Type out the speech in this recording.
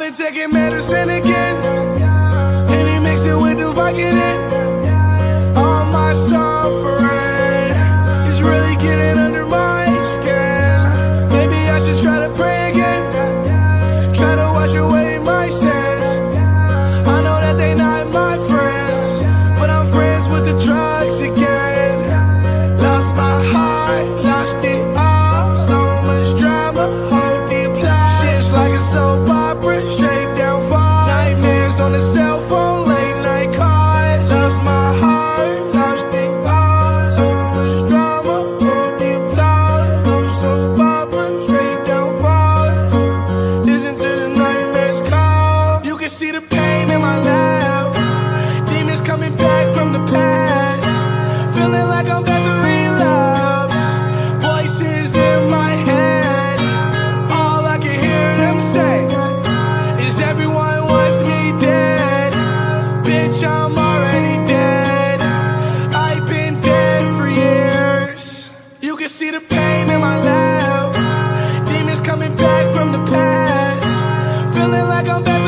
been taking medicine again, and he mix it with the Vicodin. All my suffering is really getting under my skin. Maybe I should try to pray again, try to wash away my sins. I know that they not my friends, but I'm friends with the drugs again. Lost my heart, lost it all. So much drama, hold the applause. Shit's like a soap opera, straight down falls. Nightmares on the cell phone, late night calls. Lost my heart, lost it all. So much drama, hold the applause. No soap opera, straight down falls. Listen to the nightmares call. You can see the pain in my laugh. Demons coming back from the past. Feeling like I'm back to relapse. Voices in my head. All I can hear them say is everyone wants me dead. Bitch, I'm already dead. I've been dead for years. You can see the pain in my laugh. Demons coming back from the past. Feeling like I'm back